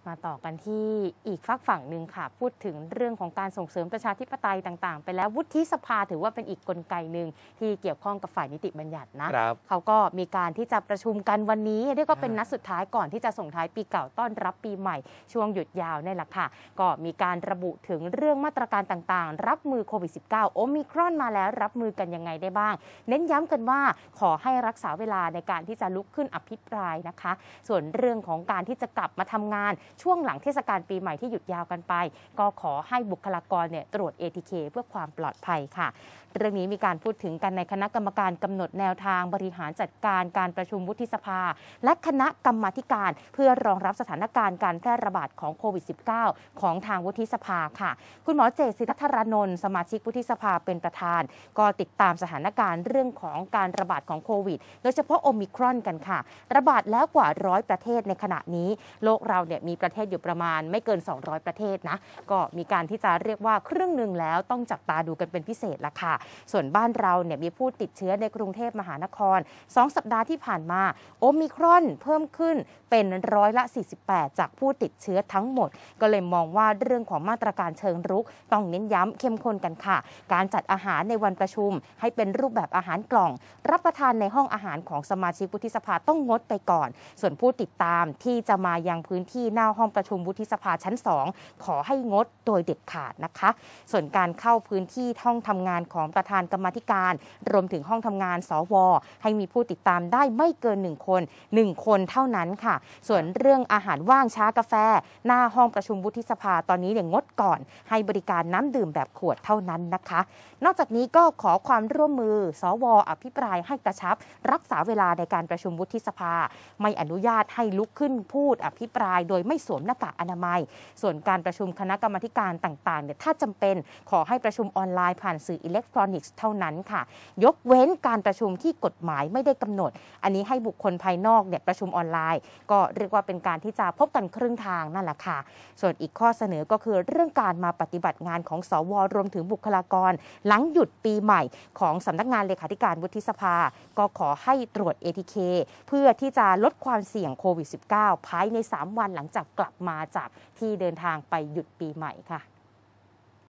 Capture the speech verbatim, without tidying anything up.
มาต่อกันที่อีกฝากฝั่งหนึ่งค่ะพูดถึงเรื่องของการส่งเสริมประชาธิปไตยต่างๆไปแล้ววุฒิสภาถือว่าเป็นอีกกลไกหนึ่งที่เกี่ยวข้องกับฝ่ายนิติบัญญัตินะเขาก็มีการที่จะประชุมกันวันนี้เรียกว่าเป็นนัดสุดท้ายก่อนที่จะส่งท้ายปีเก่าต้อนรับปีใหม่ช่วงหยุดยาวนี่แหละค่ะก็มีการระบุถึงเรื่องมาตรการต่างๆรับมือโควิด สิบเก้า โอมิครอนมาแล้วรับมือกันยังไงได้บ้างเน้นย้ำกันว่าขอให้รักษาเวลาในการที่จะลุกขึ้นอภิปรายนะคะส่วนเรื่องของการที่จะกลับมาทำงานช่วงหลังเทศกาลปีใหม่ที่หยุดยาวกันไปก็ขอให้บุคลากรเนี่ยตรวจ เอ ที เค เพื่อความปลอดภัยค่ะเรื่องนี้มีการพูดถึงกันในคณะกรรมการกำหนดแนวทางบริหารจัดการการประชุมวุฒิสภาและคณะกรรมาธิการเพื่อรองรับสถานการณ์การแพร่ระบาดของโควิด สิบเก้า ของทางวุฒิสภาค่ะคุณหมอเจษศิริธารานนท์สมาชิกวุฒิสภาเป็นประธานก็ติดตามสถานการณ์เรื่องของการระบาดของโควิดโดยเฉพาะโอมิครอนกันค่ะระบาดแล้วกว่าร้อยประเทศในขณะนี้โลกเราเนี่ยมีประเทศอยู่ประมาณไม่เกินสองร้อยประเทศนะก็มีการที่จะเรียกว่าครึ่งหนึ่งแล้วต้องจับตาดูกันเป็นพิเศษละค่ะส่วนบ้านเราเนี่ยมีผู้ติดเชื้อในกรุงเทพมหานครสองสัปดาห์ที่ผ่านมาโอมิครอนเพิ่มขึ้นเป็นร้อยละสี่สิบแปดจากผู้ติดเชื้อทั้งหมดก็เลยมองว่าเรื่องของมาตรการเชิงรุกต้องเน้นย้ำเข้มข้นกันค่ะการจัดอาหารในวันประชุมให้เป็นรูปแบบอาหารกล่องรับประทานในห้องอาหารของสมาชิกวุฒิสภาต้องงดไปก่อนส่วนผู้ติดตามที่จะมายังพื้นที่หน้าห้องประชุมวุฒิสภาชั้นสองขอให้งดโดยเด็ดขาดนะคะส่วนการเข้าพื้นที่ห้องทำงานของประธานกรรมาธิการรวมถึงห้องทำงานสวให้มีผู้ติดตามได้ไม่เกินหนึ่งคนหนึ่งคนเท่านั้นค่ะส่วนเรื่องอาหารว่างชากาแฟหน้าห้องประชุมวุฒิสภาตอนนี้เนี่ยงดก่อนให้บริการน้ำดื่มแบบขวดเท่านั้นนะคะนอกจากนี้ก็ขอความร่วมมือสวอภิปรายให้กระชับรักษาเวลาในการประชุมวุฒิสภาไม่อนุญาตให้ลุกขึ้นพูดอภิปรายโดยไม่สวมหน้ากากอนามัยส่วนการประชุมคณะกรรมาธิการต่างๆเนี่ยถ้าจำเป็นขอให้ประชุมออนไลน์ผ่านสื่ออิเล็กทรอนิกส์เท่านั้นค่ะยกเว้นการประชุมที่กฎหมายไม่ได้กำหนดอันนี้ให้บุคคลภายนอกเนี่ยประชุมออนไลน์ก็เรียกว่าเป็นการที่จะพบกันครึ่งทางนั่นแหละค่ะส่วนอีกข้อเสนอก็คือเรื่องการมาปฏิบัติงานของสวรวมถึงบุคลากรหลังหยุดปีใหม่ของสำนักงานเลขาธิการวุฒิสภาก็ขอให้ตรวจ เอ ที เค เพื่อที่จะลดความเสี่ยงโควิด สิบเก้า ภายในสามวันหลังจากกลับมาจากที่เดินทางไปหยุดปีใหม่ค่ะ